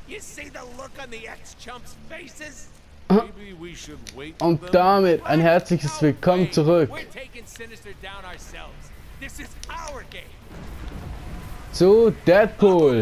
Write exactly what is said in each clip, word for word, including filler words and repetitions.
Und damit ein herzliches Willkommen zurück zu Deadpool.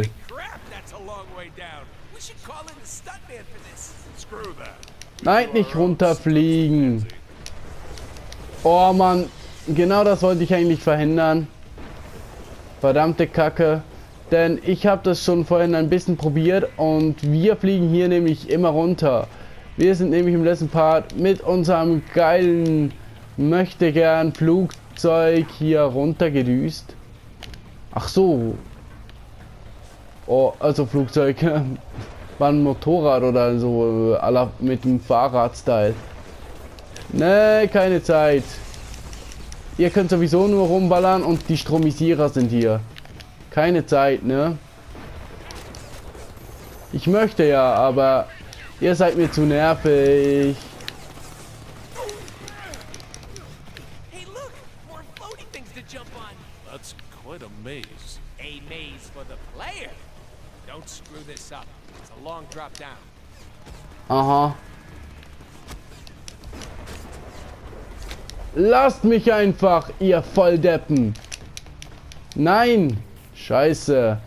Nein, nicht runterfliegen. Oh Mann, genau das wollte ich eigentlich verhindern. Verdammte Kacke. Denn ich habe das schon vorhin ein bisschen probiert und wir fliegen hier nämlich immer runter. Wir sind nämlich im letzten Part mit unserem geilen möchtegern Flugzeug hier runtergedüst. Ach so. Oh, also Flugzeug. War ein Motorrad oder so, aller mit dem Fahrrad-Style. Ne, keine Zeit. Ihr könnt sowieso nur rumballern und die Stromisierer sind hier. Keine Zeit, ne? Ich möchte ja, aber ihr seid mir zu nervig. Hey, look, more floaty things to jump on. That's quite a maze. A maze for the player. Don't screw this up. It's a long drop down. Aha. Lasst mich einfach, ihr Volldeppen. Nein. Scheiße.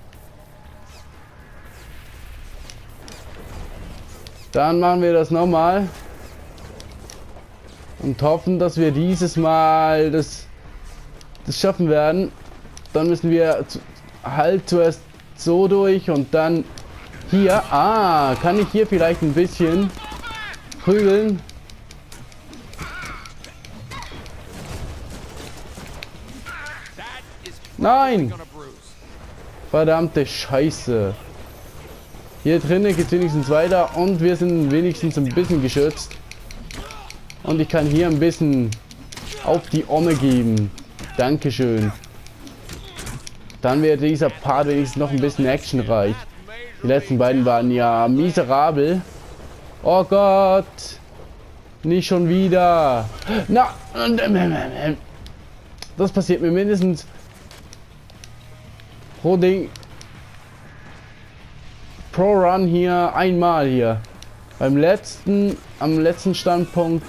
Dann machen wir das nochmal. Und hoffen, dass wir dieses Mal das, das schaffen werden. Dann müssen wir zu, halt zuerst so durch und dann hier. Ah, kann ich hier vielleicht ein bisschen prügeln? Nein! Verdammte Scheiße. Hier drinnen geht es wenigstens weiter und wir sind wenigstens ein bisschen geschützt. Und ich kann hier ein bisschen auf die Omme geben. Dankeschön. Dann wäre dieser Part wenigstens noch ein bisschen actionreich. Die letzten beiden waren ja miserabel. Oh Gott. Nicht schon wieder. Na. Das passiert mir mindestens pro Ding. Pro Run hier einmal hier. Beim letzten, am letzten Standpunkt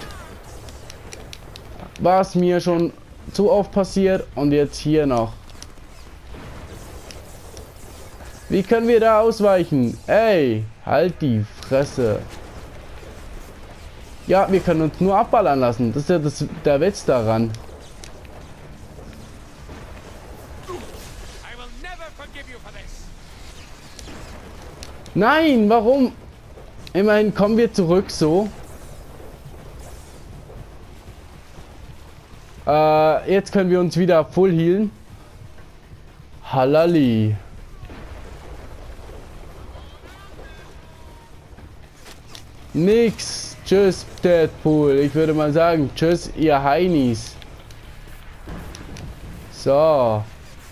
war es mir schon zu oft passiert und jetzt hier noch. Wie können wir da ausweichen? Ey, halt die Fresse. Ja, wir können uns nur abballern lassen. Das ist ja das, der Witz daran. Nein, warum? Immerhin kommen wir zurück so. Äh, jetzt können wir uns wieder full healen. Halali. Nix. Tschüss, Deadpool. Ich würde mal sagen, tschüss, ihr Heinis. So.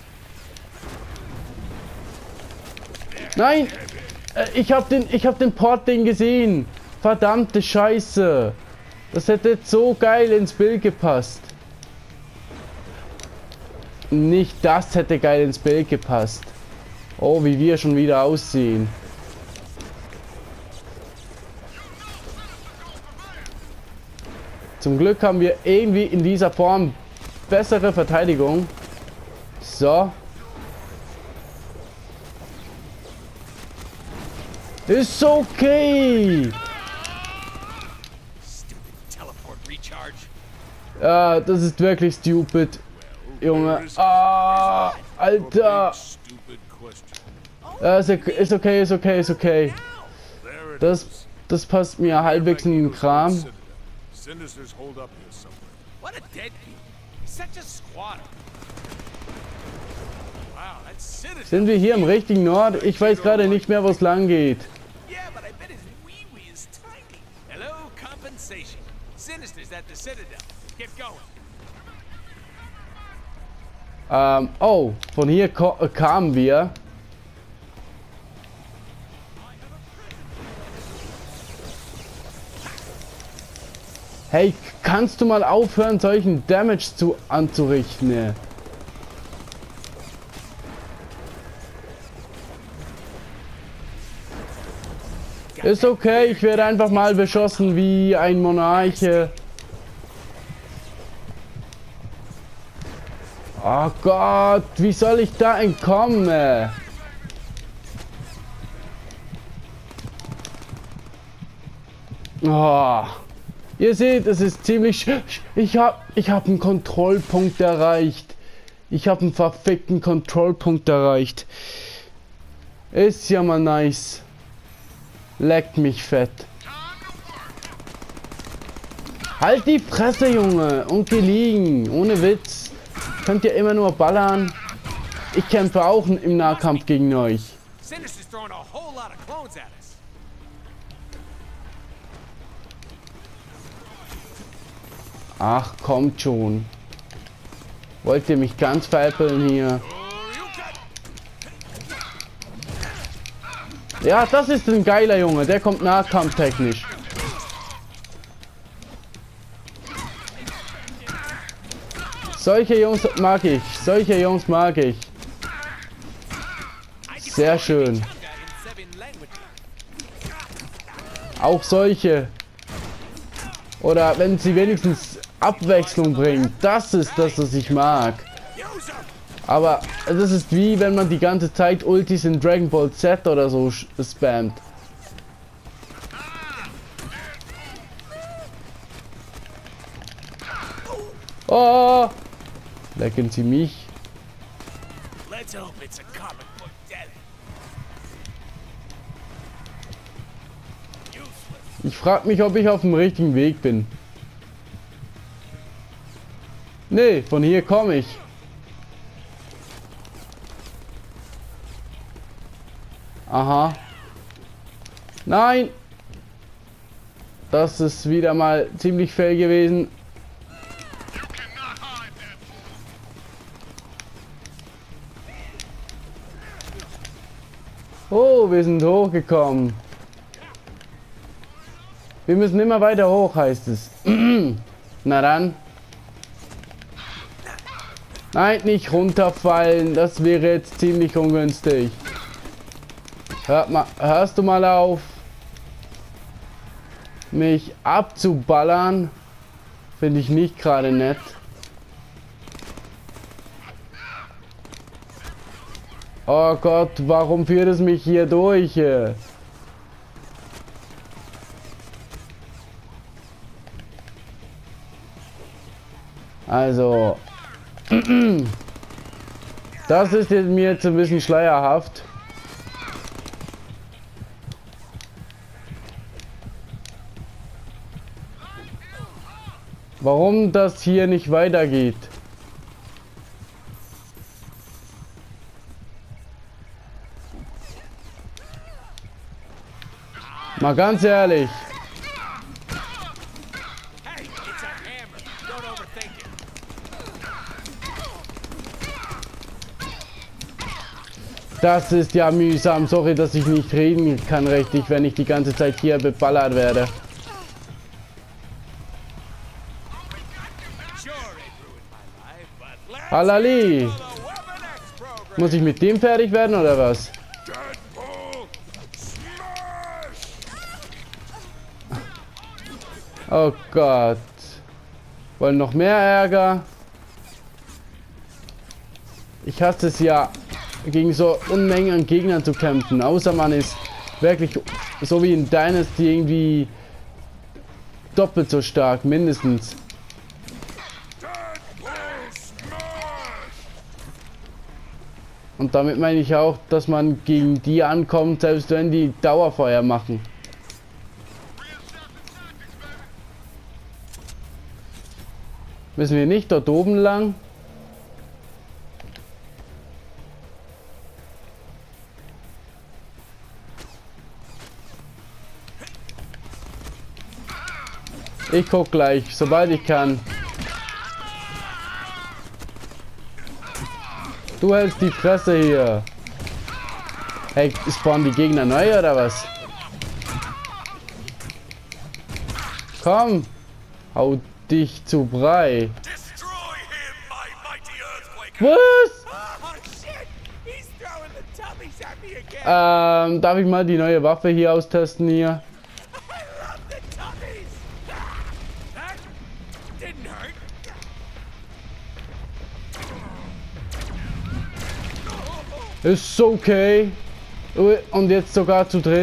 Nein. Ich hab den, ich hab den Port-Ding gesehen. Verdammte Scheiße. Das hätte so geil ins Bild gepasst. Nicht das hätte geil ins Bild gepasst. Oh, wie wir schon wieder aussehen. Zum Glück haben wir irgendwie in dieser Form bessere Verteidigung. So. Ist okay. Ja, das ist wirklich stupid. Junge. Ah, Alter. Ja, ist okay, ist okay, ist okay. Das, das passt mir halbwegs in den Kram. Sind wir hier im richtigen Nord? Ich weiß gerade nicht mehr, wo es lang geht. Ähm, oh, von hier kamen wir. Hey, kannst du mal aufhören, solchen Damage zu anzurichten? Ist okay, ich werde einfach mal beschossen wie ein Monarche. Oh Gott, wie soll ich da entkommen? Oh. Ihr seht, es ist ziemlich... sch- Ich hab, ich hab einen Kontrollpunkt erreicht. Ich habe einen verfickten Kontrollpunkt erreicht. Ist ja mal nice. Leckt mich fett. Halt die Fresse, Junge. Und geliehen. Ohne Witz. Könnt ihr immer nur ballern. Ich kämpfe auch im Nahkampf gegen euch. Sinister's throwing a whole lot of clones at us. Ach, kommt schon. Wollt ihr mich ganz veräppeln hier? Ja, das ist ein geiler Junge. Der kommt nahkampftechnisch. Solche Jungs mag ich. Solche Jungs mag ich. Sehr schön. Auch solche. Oder wenn sie wenigstens Abwechslung bringen. Das ist das, was ich mag. Aber das ist wie wenn man die ganze Zeit Ultis in Dragon Ball Z oder so spammt. Oh! Lecken Sie mich. Let's hope it's a comic book death. Ich frage mich, ob ich auf dem richtigen Weg bin. Nee, von hier komme ich. Aha. Nein! Das ist wieder mal ziemlich fail gewesen. Oh, wir sind hochgekommen. Wir müssen immer weiter hoch, heißt es. Na dann. Nein, nicht runterfallen. Das wäre jetzt ziemlich ungünstig. Hört mal, hörst du mal auf, mich abzuballern? Finde ich nicht gerade nett. Oh Gott, warum führt es mich hier durch? Also, das ist jetzt mir jetzt ein bisschen schleierhaft. Warum das hier nicht weitergeht? Mal ganz ehrlich. Hey, it's a hammer. Don't overthink it. Das ist ja mühsam. Sorry, dass ich nicht reden kann richtig, wenn ich die ganze Zeit hier beballert werde. Sure, it ruined my life, but let's Halali. go to the Weapon X program. Muss ich mit dem fertig werden oder was? Deadpool, smash! Oh Gott. Wollen noch mehr Ärger? Ich hasse es ja, gegen so Unmengen an Gegnern zu kämpfen. Außer man ist wirklich so wie in Dynasty irgendwie doppelt so stark, mindestens. Und damit meine ich auch, dass man gegen die ankommt, selbst wenn die Dauerfeuer machen. Müssen wir nicht dort oben lang? Ich guck gleich, sobald ich kann. Du hältst die Fresse hier. Hey, spawnen die Gegner neu oder was? Komm, hau dich zu Brei. Destroy him, my mighty earthquake! Was? Oh shit! He's throwing the tubbies at me Ähm, darf ich mal die neue Waffe hier austesten hier? Ist okay. Und jetzt sogar zu dritt.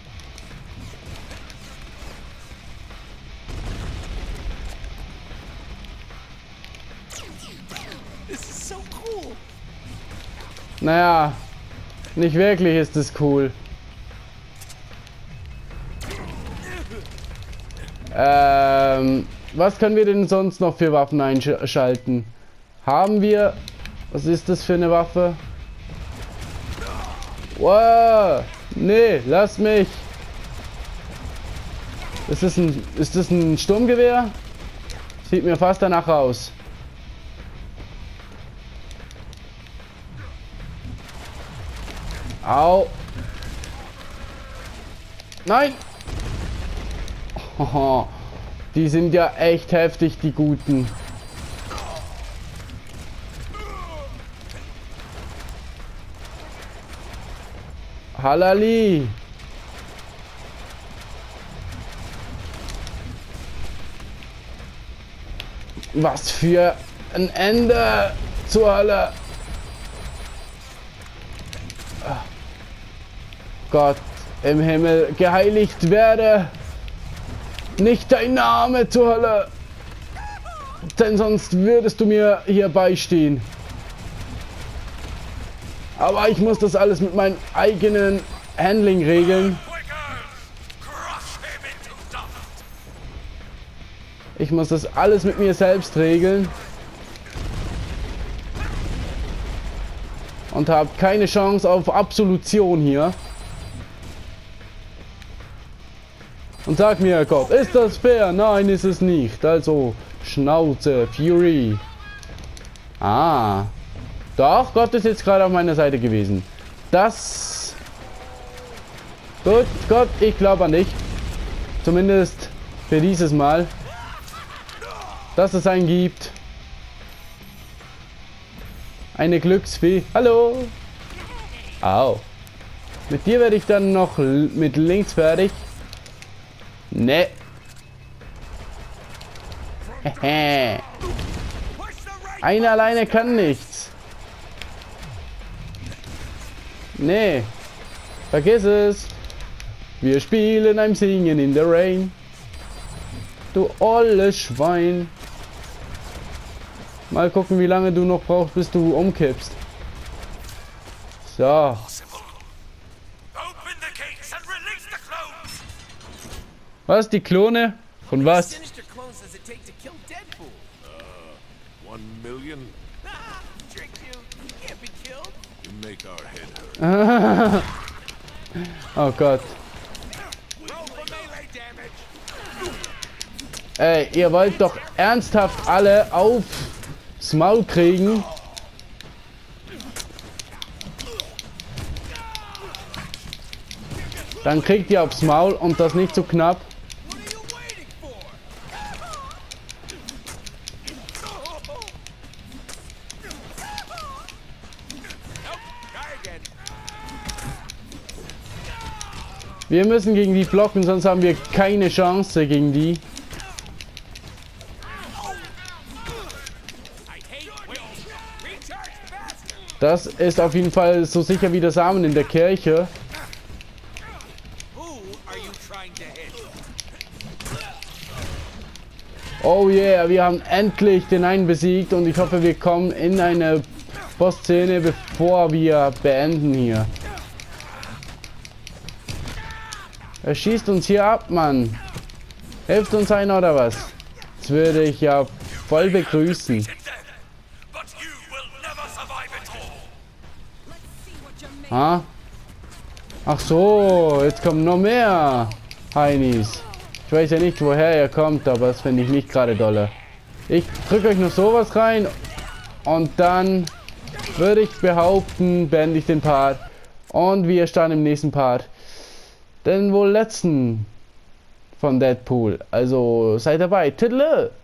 Naja, nicht wirklich ist es cool. Ähm, was können wir denn sonst noch für Waffen einschalten? Haben wir... Was ist das für eine Waffe? Wow! Nee, lass mich! Ist das ein, ist das ein Sturmgewehr? Sieht mir fast danach aus. Au! Nein! Oh, die sind ja echt heftig, die Guten. Halali! Was für ein Ende zur Hölle! Gott im Himmel, geheiligt werde nicht dein Name zur Hölle, denn sonst würdest du mir hier beistehen. Aber ich muss das alles mit meinem eigenen Handling regeln. Ich muss das alles mit mir selbst regeln. Und habe keine Chance auf Absolution hier. Und sag mir, Gott, ist das fair? Nein, ist es nicht. Also, Schnauze, Fury. Ah. Doch, Gott ist jetzt gerade auf meiner Seite gewesen. Das... Gut, Gott, ich glaube an dich. Zumindest für dieses Mal. Dass es einen gibt. Eine Glücksfee. Hallo. Au. Mit dir werde ich dann noch mit links fertig. Ne. Einer alleine kann nichts. Nee. Vergiss es. Wir spielen ein Singen in the Rain. Du olles Schwein. Mal gucken, wie lange du noch brauchst, bis du umkippst. So. Was? Die Klone? Von was? One million? Oh Gott. Ey, ihr wollt doch ernsthaft alle aufs Maul kriegen? Dann kriegt ihr aufs Maul und das nicht so knapp. Wir müssen gegen die blocken, sonst haben wir keine Chance gegen die. Das ist auf jeden Fall so sicher wie der Samen in der Kirche. Oh yeah, wir haben endlich den einen besiegt und ich hoffe, wir kommen in eine Boss-Szene, bevor wir beenden hier. Er schießt uns hier ab, Mann. Hilft uns einer oder was? Das würde ich ja voll begrüßen. Ha? Ach so, jetzt kommen noch mehr Heinis. Ich weiß ja nicht, woher er kommt, aber das finde ich nicht gerade dolle. Ich drücke euch noch sowas rein und dann würde ich behaupten, beende ich den Part. Und wir starten im nächsten Part. Den wohl letzten von Deadpool. Also seid dabei. Tüdelö!